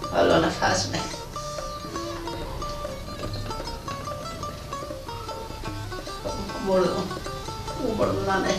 حالا نفس می بردم او بردنانه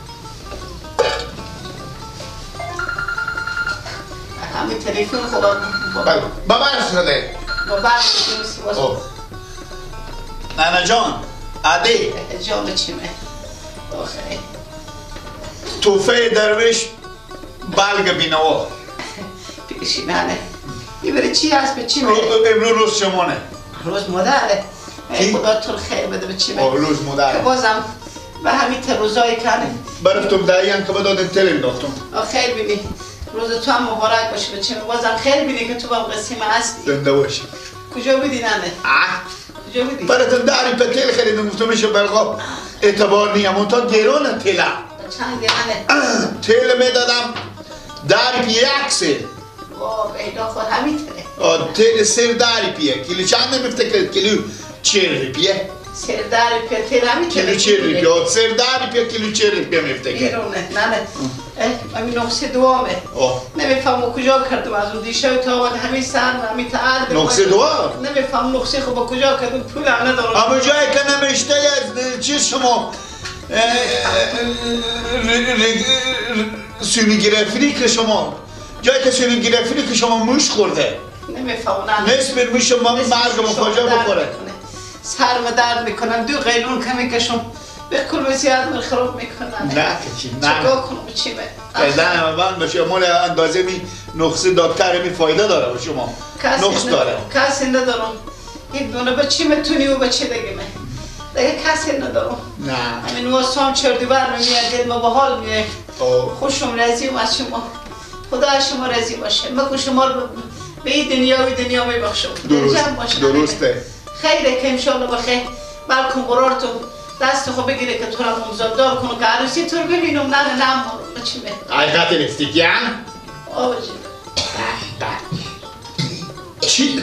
همین تلیفون خوبا بابا رسنده بابا رسنده نانا جان عادی جان چیمه آخه توفه درویش بلگ بینوا پیشی نانه میبره چی هست به چیمه امروز روز شمانه روز مادره خدا تو خیر بده به چیمه روز مادره که بازم به همین روزایی کنه برفتم داییان که بدادن تل انداختم خیر بینی روز تو هم مبارک باشه به چیمه بازم خیر بینی که تو با قسیمه هستی زنده باشی کجا بودی نانه؟ کجا بودی؟ براتم داری به تل خریدم گفتم میشه برقا اعتبار نیم اون تا گرانه تله چند گرانه؟ تل میدادم داری پیه اکسه پیدا خود همین تله تل سر داری پیه کیلو چند نمیفته کیلو 40 روپیه سر داری پیه تل همین تله کیلو 40 روپیه سر داری پیه کیلو 40 روپیه میفته گرانه نه همین نقصه دوامه نمیفهمم کجا کردم از اون دیشه تا وقت همین سر و همین تعرض نقصه دوام نمیفهم نقصه خوب کجا کردم پول ندارم اما جایی که نمیشته از چیز شما سونی گرفتی که شما جایی که سونی گرفتی که شما موش خورده نمیفهمم نصف موش ما مرگ مفاجاه بخوره سرم درد میکنم دو قیلون کمی کشم به کل زیاد من خراب میکنم نه کچی نه چکا کنم چی به قیدن من باشه مال اندازه می نقصه دکتر می فایده داره با شما نقص داره کسی ندارم یک دونه به چی میتونی و به چی دیگه کسی ندارم نه همین واسم چردیبر میاد ما به حال میاد خوشم راضیم از شما خدا شما راضی باشه من شما به این دنیا میبخشم درسته خیره که انشالله بخیر بلکن قرار تو دست خو بگیره که تو را ممزاددار کنه که عروسی تو رو ببینم نه چی به حقیقت نستیکیان؟ آبجی چی؟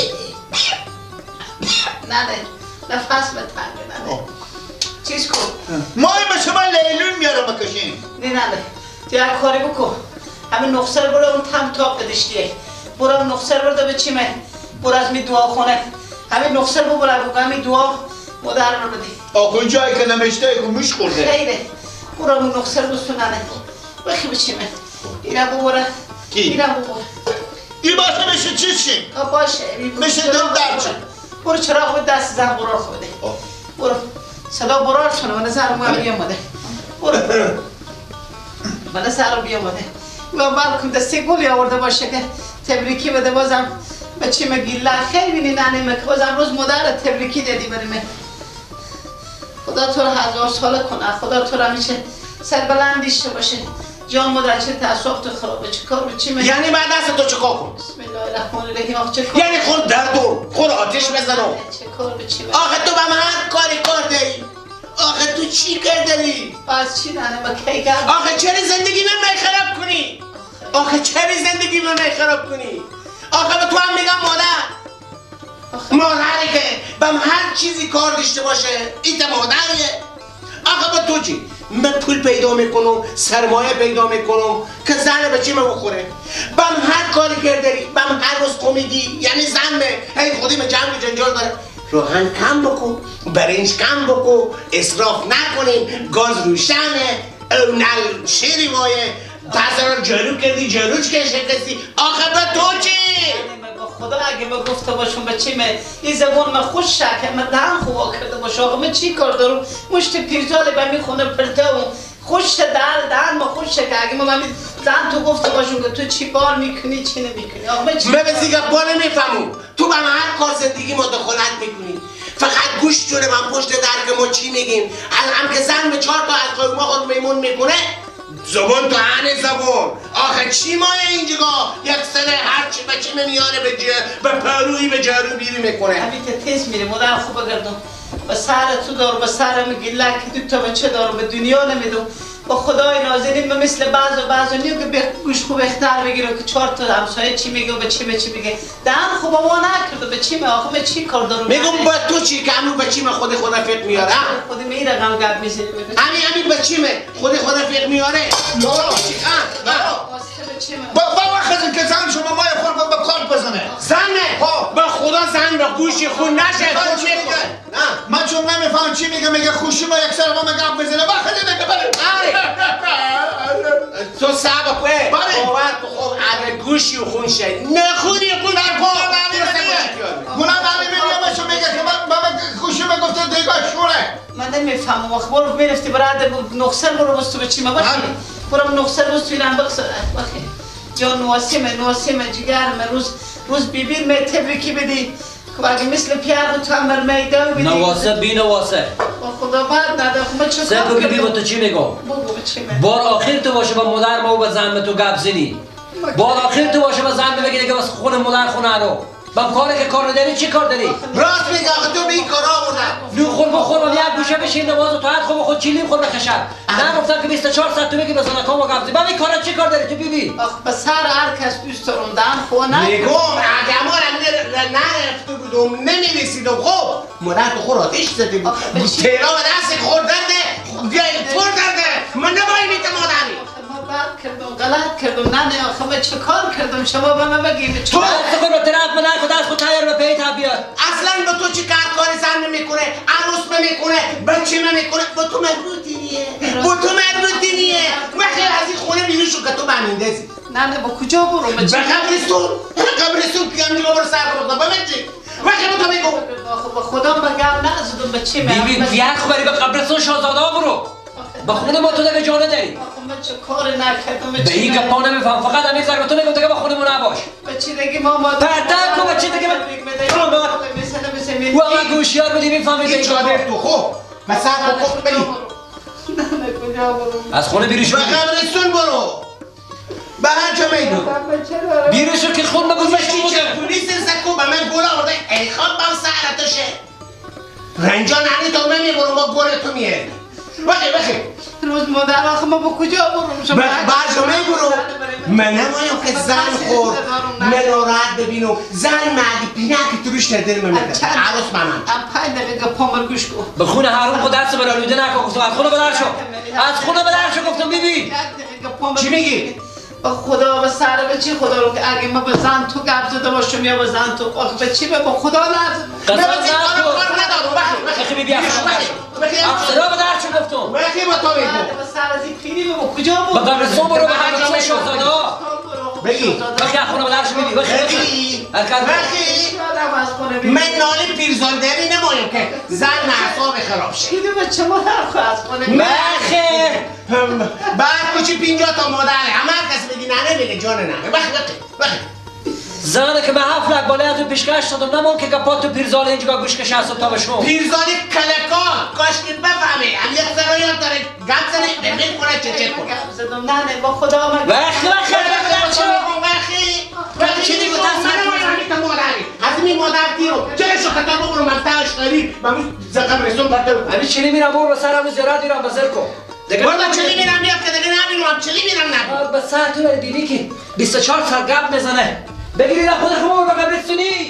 نه نفس بتنگه نه چیز کن مای به شما لیلون میارم بکشین نه تو یک کاری بکن همین نقصه رو برو اون تم تاق بدشتیه برو نقصه رو برده به چیمه برو از می دعا خونه همین نقصه رو برو همین دعا مادر رو بدی آقا جایی که نمیشته که موش خورده خیره برو همون نقصه رو بستوننه بخی به چیمه اینا ببره کی؟ اینا ببره این باشه میشه چیز شیم؟ باشه میشه دل در چیم؟ برو چراغ به دست زن برار خوده برو صدا برار شنه من زن رو بیامده برو من زن رو بیامده و بلکن دسته گلی آورده باشه که تبریکی بده بازم به چی مگیله خیلی بینی ننیمه که بازم روز مادر تبریکی دادی بریمه خدا تو رو 1000 ساله کنه خدا تو رو همیشه سربلند دیشته باشه جان مادر چه تعصب تو خرابه چه کار به چی میگی یعنی بعد دست تو چیکار کن بسم الله الرحمن الرحیم آخ چه کار یعنی خود دردون خود آتش بزنم چه کار به چی آخه تو به من هر کاری کرده آخه تو چی کرده باز چی نه ما کی کرد آخه چرا زندگی من خراب کنی آخه چرا زندگی من خراب کنی آخه به تو هم میگم مادری که به هر چیزی کار داشته باشه این مادریه آخه به تو چی من پول پیدا میکنم سرمایه پیدا میکنم که زن به چی من بخوره بم هر کاری کردی بم هر روز کمیدی یعنی زن به هی خودی به جنگ جنجال داره روغن کم بکن برنج کم بکن اسراف نکنیم گاز روشنه نل شیری وایه بازار جارو کردی جاروش که شکستی آخه به تو چی خدا اگه ما گفته باشم به چی من این زبان من خوش شکر من دهن خواه کرده باشه آقا من چی کار دارم مشت پیرزاله به می خونه پرته و خوش دهن ما خوش شکر اگه من زن تو گفته باشم که تو چی بار میکنی چی نمیکنی آقا من چی من بسیگه بار نمیفهمم تو به هر کار زندگی مداخلت میکنی فقط گوش جونه من پشت در که ما چی میگیم هم که زن به 4 تا از ما خود میمون میکنه زبان تو هنه زبان آخه چی مایه اینجا یک سره هر چی به چی میاره به پروی به جارو بیری میکنه همین تیز میره مادر خوب بگردم به سر تو دارم به سر میگیله که دو تا بچه دارم به دنیا نمیدم با خدای نازنین من مثل بعضو نیو که گوش خوب اختار بگیرم که 4 تا همسایه چی میگه به چی میگه دهن خوب وا نکرده به چی آخه من چی کار دارم میگم با تو چی که همون به چی من خود فکر میاره خود می رقم گپ میزنی همین به چی من خود فکر میاره بابا خزن که زن شما مای خور به کار بزنه گوشی خون نشه خون چی میگه؟ من چون نمیفهم چی میگه خوشی ما یک سر ما گپ بزنه وقتی میگه بله تو صبر کن باور کن خب اگه گوشی خون شه نخونی خون گناه نمیبینیم شو میگه که من خوشی ما گفته دیگه شوره من نمیفهمم وقت برو میرفتی برای نقصر برو بستو به چی ما بخی برو نقصر بستو ایران بخصر بخی یا نواسیمه جگرم روز بیبیر می تبریکی بدی که اگه مثل پیار تو همر میدان بدی نواسه بی نواسه با خدا بعد نده خب چه سه بگی بی با تو چی میگم بگو چی میگم بار آخر تو باشه با مادر ما و با زن تو گپ زنی بار آخر تو باشه با زن بگی دیگه واسه خون مادر خونه رو با کاری که کار نداری چی کار داری راست میگه آخه تو به این کارا آوردن نو خور بخور و یک گوشه بشین نماز تو حد خود خود چیلیم خور بخشب نه گفتم که 24 ساعت تو بگی بزنه کام و گپ زنی با این کارا چی کار داری تو بیبی آخ به سر هر کس دوست روندن خونه میگم اگه ما نرفته بودم نمیرسیدم خب مادر تو خور آتش زدی بود تیرا به دست خوردن من نباید میتم مادری بد کردم غلط کردم نه آخه من چه کار کردم شما به من بگید تو دست خود رو طرف من نکن دست خود تایر به پیت بیار اصلا به تو چی کار زن میکنه عروس میکنه بچه میکنه با تو مربوطی نیه وقتی از این خونه بیرون شو که تو بمیندازی نه با کجا برو به قبرستون که همجا برو سر کنم بمینجی وقتی با تو میگو به خدا بگم نزدم به چی میگم بیبی یک بری به قبرستون شاهزاده برو با خونه ما تو دیگه جانه داری من چه کار نکردم به این گپا نمیفهم فقط همین زر به تو نگم دیگه با خودمون نباش بچه دیگه ما پرتر کن بچه دیگه و اما گوشیار بدی میفهمی دیگه چادر تو خوب مثلا خوب بری از خونه بیرون شو به قبرستون برو به هر جا میدون بیرون شو که خون بگو مشتی بوده پولیس سکو به من گولا آورده ای خواب بام سهرتشه رنجا نهنی تا من میبرم با گول تو میاری بخی روز مادر آخه ما با کجا برم برجامه برو من نمایم که زن خورد من راحت ببینم زن مردی پینه که تروش نداره من میده عروس منم ام 5 دقیقه پامر گوش کن به خونه حروم خود دست برالوده نکن گفتم از خونه بدر شو از خونه بدر شو گفتم بیبی چی میگی؟ با خدا و سر به چی خدا رو که اگه ما به زن تو گرد زده باشم یا به زن تو آخه به چی با خدا لازم قسم ندارم بخی بیبی افسرا بدر شو گفتم بخی با تو میگم به سر از این پیری با کجا با قبرستون برو به قبرستون شاهزاده بگی بخی از خونه بدر شو بیبی بخی من نالی پیرزادری نمایم که زن اعصاب خراب شه دیدو به چه مادر خواست کنه بخیر بعد کچی 50 تا مادره همه کس بگی نه نمیگه جان نه بخیر زنه که به 7 لک بالای تو پیشکش دادم نمون که گپات تو پیرزاده اینجا گوش کشه از تا بشون پیرزادی کلکان کاش که بفهمه هم یک سرایان داره گپ زنه ببین کنه چه کنه گپ زدم نه با خدا آمد بخی چی دیگه از این مادر تیرو چرا شکتا ببرو مفتاش داری مموش قبرستون پرده همین چلی میرم برو به سرم زیارت ایران بزر کن برو چلی میرم بیاد که دیگه نبینم چلی میرم نبینم به سر تو دیدی که 24 سال گپ میزنه بگیری نه خود خمو رو قبرستونی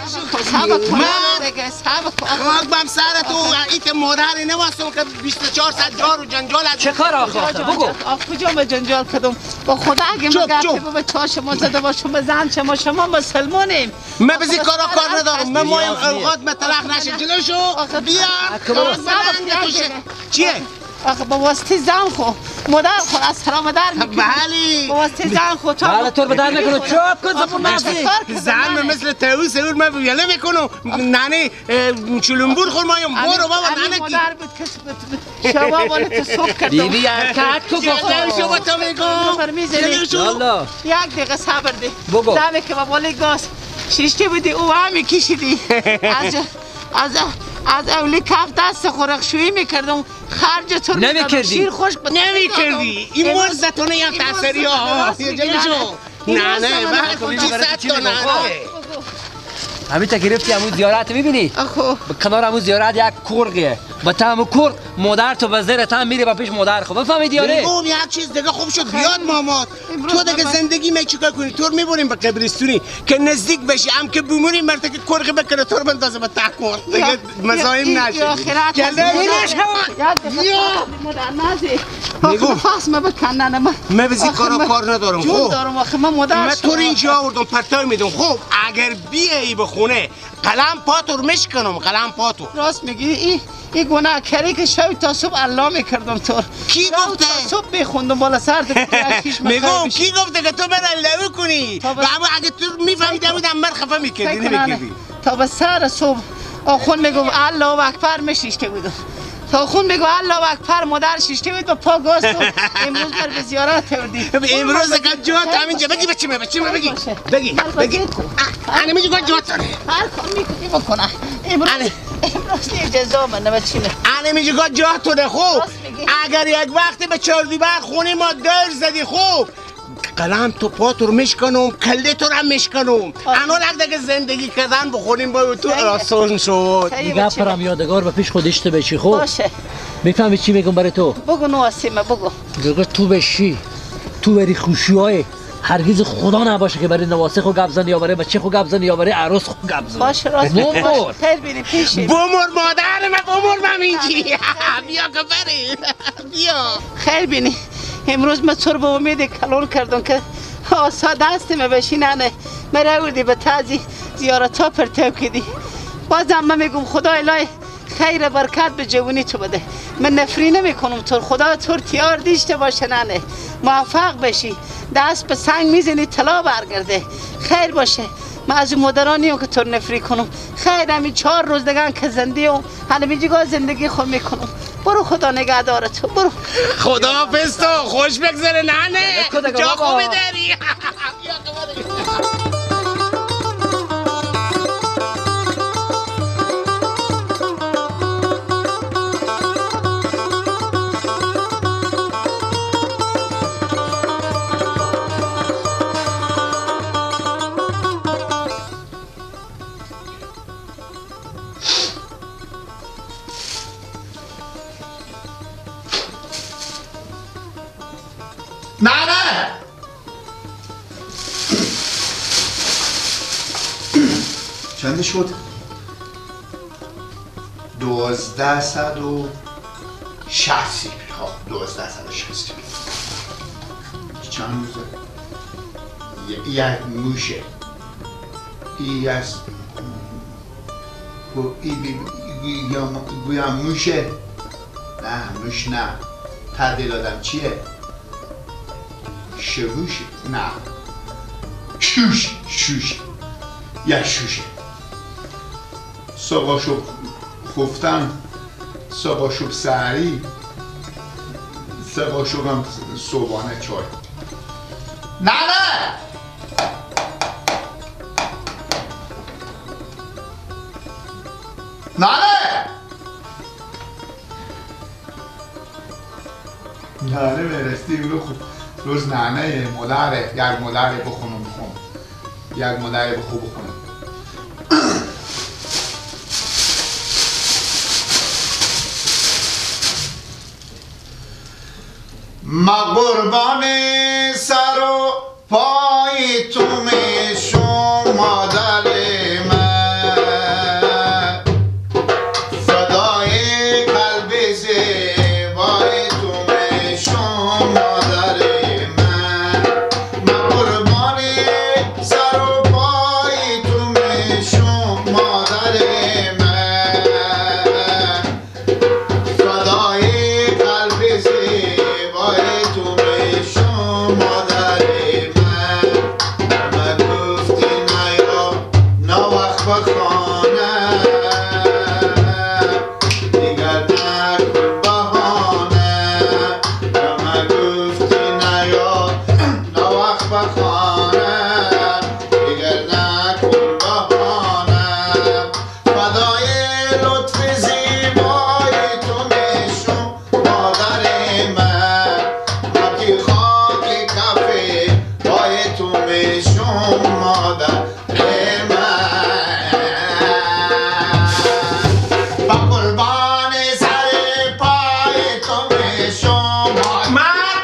خاک بم سر تو ایت مادری نواسم که 24 ساعت جار و جنجال از چه کار آخه بگو کجا ما جنجال کردم با خدا اگه ما گفتیم به چاش ما زده باشم به زن شما مسلمانیم من بزی کار ندارم من مایم اوقات مطلق نشه جلوشو بیا چیه آخه با واسطه زن خو مادر خو از حرام در میکنی بله با واسطه زن خو تو حالا تو بدر نکنو چوب کن زبون مغزی زن مثل توس اور من ویله میکنم ننه چلنبور خور مایم برو بابا ننه کی مادر بود که شما بالا تو صبح کردم بیبی ارکت تو گفتم شما تو میگم یالا یک دقیقه صبر ده بگو دمه که با بالا گاز شیشتی بودی او همی کشیدی از اولی کف دست خورخشویی میکردم خرج تو نمیکردی شیر خوش نمیکردی این مرزتونه یا تاثری ها جلوشو نه بعد چی صد تا نه همین تا گرفتی همون زیارت میبینی؟ به کنار همون زیارت یک کرگه با تمام کرگ مادر تو به زیر تم میری با پیش مادر خب بفهمیدی یا نه؟ بگم یک چیز دیگه خوب شد بیاد مامات تو دیگه زندگی می چیکار کنی تو رو میبریم به قبرستونی که نزدیک بشی هم که بمیری مرد که کرگ بکنه تو رو بندازه به تکون دیگه مزاحم نشه گله میگم فاس ما بکنن من بزی کار ندارم خب دارم آخه من مادر من تو رو اینجا آوردم پرتای میدم خب اگر بیایی به خونه قلم پاتو رو میشکنم قلم پاتو. راست میگی این گناه کاری که شب تا صبح الله میکردم تو. کی گفته؟ صبح بخوندم بالا سر میگم کی گفته که تو من الله کنی؟ و اما اگه تو میفهمیده بودم من خفه میکردی نمیکردی. تا به سر صبح آخون میگم الله اکبر میشیشته بودم. تا خون میگو الله اکبر مادر شیشته بود با پا گاز تو امروز بر به زیارت بردی. امروز که جوات همینجا بگی بچه بگی انا میگی گفت جوات داره هر کار میکنی بکنه امروز اجازه من بچه انا میگی گفت جوات داره. خوب اگر یک وقتی به چهار دیوار خونه ما دور زدی خوب قلم تو پاتو رو میشکنم کله تو رو هم میشکنم. انا لگه زندگی کردن بخوریم با تو آسان شد. دیگه پرم یادگار به پیش خودشته بشی. خوب باشه میفهمی چی میگم برای تو؟ بگو نواسیمه بگو. دیگه تو بشی تو بری خوشیای هرگز خدا نباشه که برای نواسه خو گبزن یا برای بچه خو گبزن یا برای عروس خو گبزن. باشه راست بمر خیر بینی پیشی بمر مادر من بمر من اینجی بیا که بری بیا خیر بینی. امروز من تو رو به امید کلون کردم که ساده هستیم بشیننه مرا وردی به تازی زیارت ها پرتو کدی. بازم من میگم خدا الهی خیر برکت به جوانی تو بده. من نفری نمی کنم تو خدا تو تیار دیشته باشه ننه موفق بشی دست به سنگ میزنی طلا برگرده خیر باشه. من از مدرانی هم که تو نفری کنم خیر همین 4 روز دگان که زنده هم حالا میجیگاه زندگی خود میکنم. برو خدا نگه داره تو برو. خدا حافظ تو خوش بگذره ننه جا خوبی داری. نه چند شد؟ 1260. خب 1260 چند روزه؟ یک موشه ای از گویم موشه نه موش نه تعدیل آدم چیه؟ شوش نه شوش یک شوشه صبحاشو خفتن صبحاشو سحری صبحاشو هم صبحانه چای. نه میرستی روز نانه مادره یک مادره بخونم یک مادره بخونم. ما قربان سر و پای تو میشم مادر من فدای قلب زیبای تو میشم مادر من. ما قربان سر و پای تو میشم مادر من فدای قلب زیبای تو میشم مادر من. من گفتی نیا نه وقت بخانه دیگر نکن بهانه. من گفتی نیا نه وقت بخانه دیگر نکن بهانه. فدای لطف زیبای تو میشم مادر من. حقی خاک کفه پای تو میشم مادر من. با قربان سر پای تو میشم من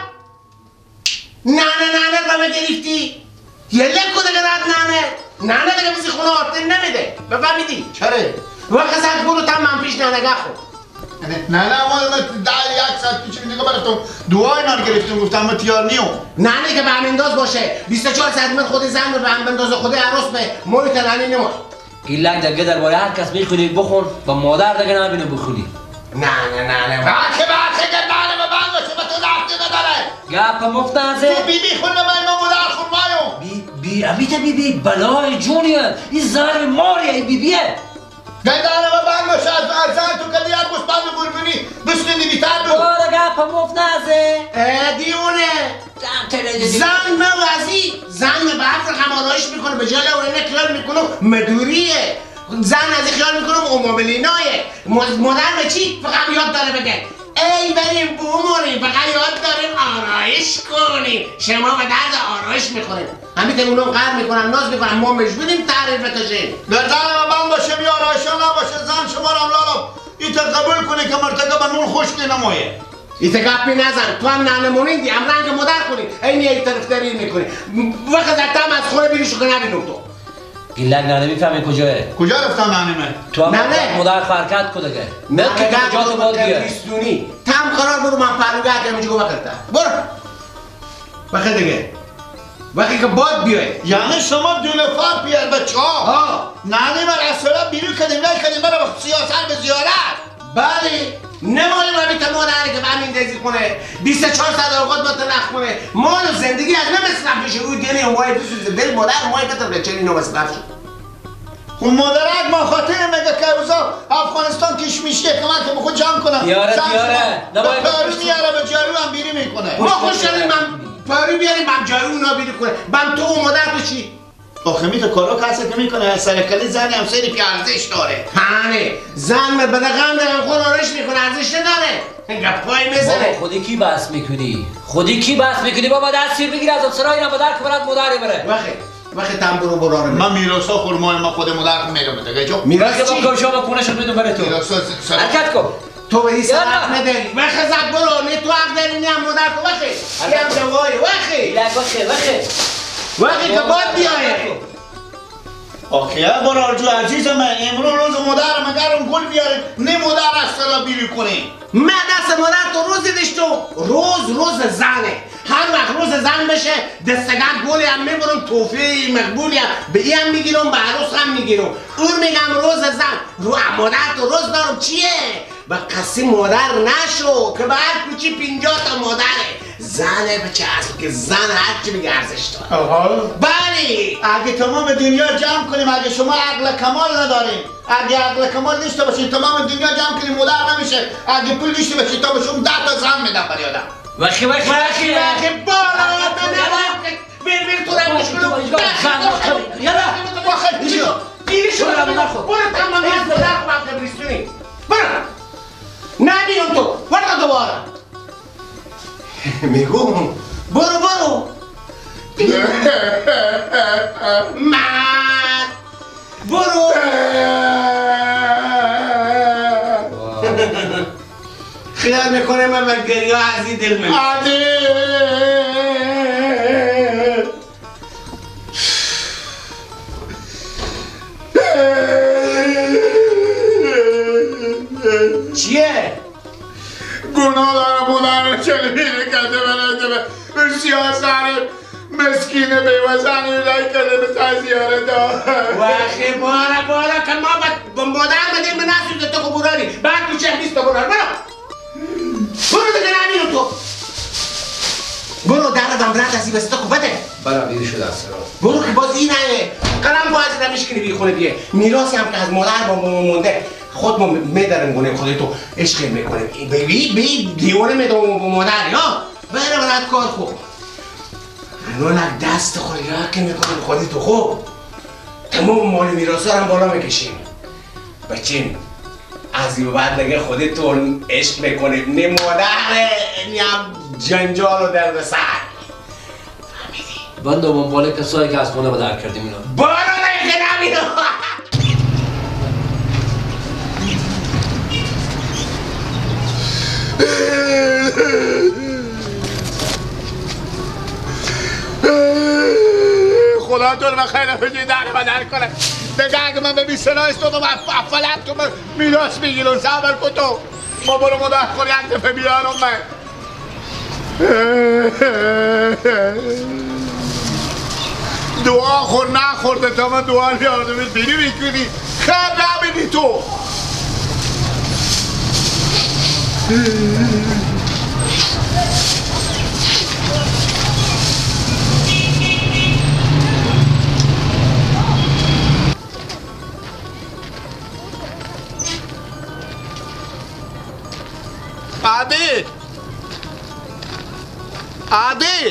نانه با من گرفتی یه لکو دیگه رد نانه دیگه بسی خونه آرتین نمیده بفهمیدی؟ چرا؟ وقت ساعت برو تا من پیش نانگاه خود نه ما در یک ساعت پیش دیگه براتون دعای نان گرفتیم گفتم ما تیار نیوم. نه که به همین انداز باشه 24 ساعت من خود زن به هم بندازه خود عروس به محیط نانی نمار. گیلک دیگه درباره هر کس میخونی بخون با مادر دیگه نبینه بخونی. نه بچه که نانه به من باشه به تو رفته نداره. گپ مفت نزه. تو بی خونه من مادر خون مایو. بی امیت بی بلای جونیه. این زهر ماریه این بیه. گندانه به من باشه از زن تو کلی هر گوش بند بربونی بسنی بیتر دو. باره گپ مفت نزه. دیونه زن موازی زن به حرف همارایش میکنه به جای اونه خیال میکنم مدوریه زن از خیال میکنم اوموبلینایه مادر به چی؟ فقط یاد داره بگه ای بریم بومونیم فقط یاد داریم آرایش کنیم شما به درد آرایش میخوریم همیته اونو قرد میکنن ناز میکنن ما مجبوریم تعریف بکشیم گردانه به من باشه بی آرایشا نباشه زن شما رو لالم ایتا قبول کنی که مرتقه نون خشکی نمایه ایتا گپی نزن تو هم نانمونین دی هم رنگ مادر کنی این یک طرفداری میکنی وقت زدتم از خونه بیریشو که نبینم تو گیلک نانه میفهمی کجاه؟ کجا رفتم نانه؟ تو هم مادر فرکت کدگه ملک کجا تو باد بیه تم قرار برو من پرونگه که میجو بکرده برو وقت دیگه وقتی که باد بیای یعنی شما دولفار بیار بچه ها نانه من اصلا بیرو کدیم نه کدیم برای سیاست به زیارت بله نمالی ما بیتا مادره که همین دیزی کنه 2400 اوقات با تلخ کنه مال و زندگی از نمصرف میشه او دینی و مایی بسوزه دل مادر مایی بطور چنین نو مصرف شد خون مادرک ما خاطر میگه که اوزا افغانستان کشمیشیه که من که بخود جمع کنم یاره به پارو میاره به جارو هم بیری میکنه ما خوش شدیم من پارو بیاریم من جارو اونا بیری کنه من تو و مادر تو چی؟ آخه میتو کارو کسی که میکنه سرکلی زنی هم سری پی ارزش داره هانه زن به بدقم خود آرش میکنه ارزش نداره گپای میزنه خودی کی بحث میکنی؟ خودی کی بحث میکنی بابا دستیر بگیر از افسرای اینا مادر که برات مادری بره وقتی تم برو رو من میراسا خورمای ما خود مادر که میرم بده جو میراس چی؟ با کمشا با کونشو بدون بره تو حرکت کن تو به این سرق نداری وقت زد برو نه تو حق داری نه مادر تو وقتی هم دوای وقتی که باد بیایه آخه برارجو عزیزم امرو روز مادر مگرم گل بیاره نه مادر اصلا بیری کنی من دست مادر تو روزی داشتم روز زنه هر وقت روز زن بشه دستگاه گلی هم میبرم توفی مقبولی هم به این هم میگیرم به عروس هم میگیرم اون میگم روز زن رو مادر تو روز دارم چیه؟ به قصی مادر نشو که به هر کوچی 50 تا مادره زنه بچه اصل که زن هر چی بگه ارزش داره بلی اگه تمام دنیا جمع کنیم اگه شما عقل کمال نداریم اگه عقل کمال داشته باشین تمام دنیا جمع کنیم مادر نمیشه اگه پول داشته باشین تا بهشون 10 تا زن میدم برای آدم وقتی بالا بیر تو رو مشکلو یالا بیریشو برو تمام از مادر خواهد نبریستونی برو نبینم تو برو دوباره میگم برو من برو خیال میکنه من به گریه عزی دل من چیه؟ گناه دارم مادر چلی بیره کرده برده به سیاست مسکین بیوزن ایلای کرده به تزیاره دار وقتی بارا که ما با مادر بدیم به نسوزه تو خبورانی بعد تو چه بیست تا برار برو دیگه نبینو تو برو در دمرت از این بسته خوبته برا بیری شده از برو که باز این همه قلم باید نمیشکنی بی خونه بیه میراسی هم که از مادر با مونده خود ما میدارم گونه خودی تو عشق میکنیم بی دیوانه میدارم با مادر یا بره برات کار خوب نولک دست خودی را که میکنیم خودی تو خوب تمام مال میراسا هم بالا میکشیم بچین از این بعد دیگه خودی تو عشق میکنیم نه مادر نیم جنجال و درد سر بند و منباله کسایی که از خونه با در کردیم اینا بارا دیگه نبینو خدا تو رو خیلی فجی در بدر کنه دیگه اگه من به بیستنا استودم افلت تو میراس میگیرم صبر کن تو ما برو مادر خوری یک دفعه بیارم من دعا خور نخورده تا من دعا یادمت بینی میکنی خیر نبینی تو عادی عادی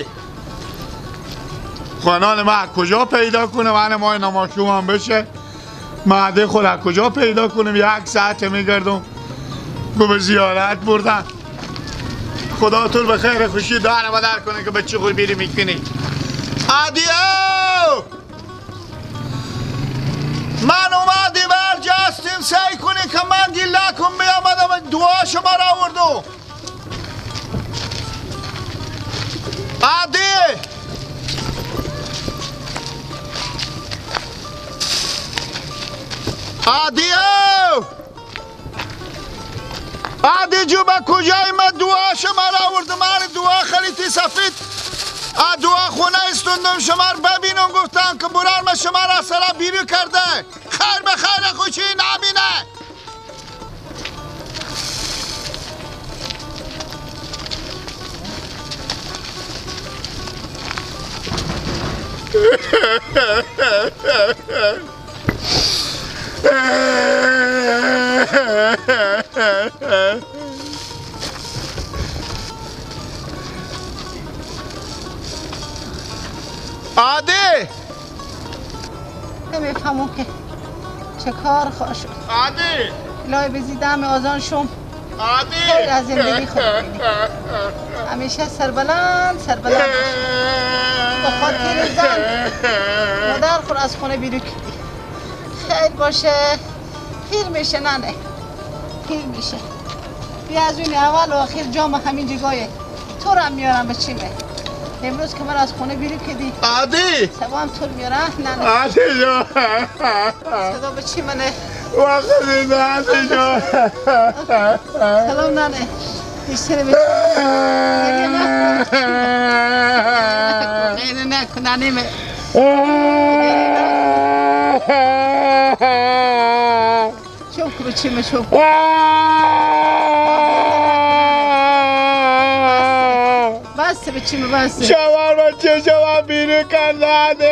خانان من کجا پیدا کنم من مای نماشوم هم بشه معده خود از کجا پیدا کنم 1 ساعت میگردم به زیارت بردن خدا طول به خیر خوشی داره و در کنه که بچه خود بیری میکنی عادیو من اومدی برجستیم سعی کنی که من گیله کن بیامدم دعا شما را آوردو عادی عادیو عادی جو با کجای من دعا شما را آوردم من دعا خلیتی سفید دعا خونه استوندم شما را ببینم گفتم که برار من شما را سرا بیرو کرده خیر به خیر خوشی نبینه عادی نمیفهمم که چه کار خواه شد عادی لای بزیدم آزان شم عادی خیلی از زندگی خود بینی همیشه سربلند سربلند با خاطر زن مادر خور از خونه بیرو کردی خیلی باشه پیر میشه ننه پیر میشه بیا از اون اول و آخر جام همین جگایه تو رو هم میارم به چیمه امروز که من از خونه بیرو کردی عادی سبا هم تو میارم ننه عادی جو صدا به چی منه وقتی عادی جو سلام ننه بیشتر به خیلی نکن ننیمه شوک به چیمه شوک بسته به چیمه بسته شما بچه شما بیرو کرده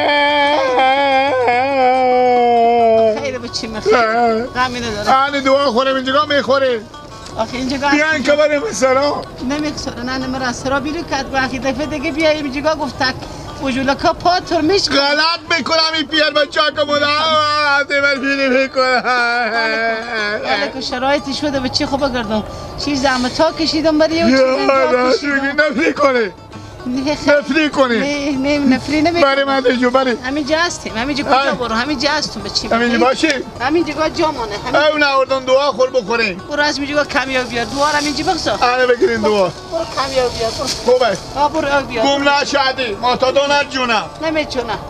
خیلی به چیمه خیلی غمی نداره آنی دعا خورم اینجا میخوری آخه اینجا بیان که بریم سرا نمیخوره نه من از سرا بیرو کرد و آخه دفعه دیگه بیاییم اینجا گفتک وجولکا پا ترمیش کن غلط میکنم این پیر بچه که مدام من بیری میکنم ولی که شرایطی شده به چی خوب بگردم چیز زحمت ها کشیدم برای اون چیز اینجا کشیدم نفری کنی نفری کنی نه نفری نمیکنم بریم اینجا بریم همینجا هستیم همینجا کجا برو همینجا هستم به چی همینجا باشیم همینجا جامانه اون آوردن دعا خور بخوریم برو از اینجا کمیاب بیار دعا رو همینجا بخصا آنه بگیرین دعا برو کمیاب بیار برو خوبه برو بیار گم نشدی ما تا دو نجونم نمیتونم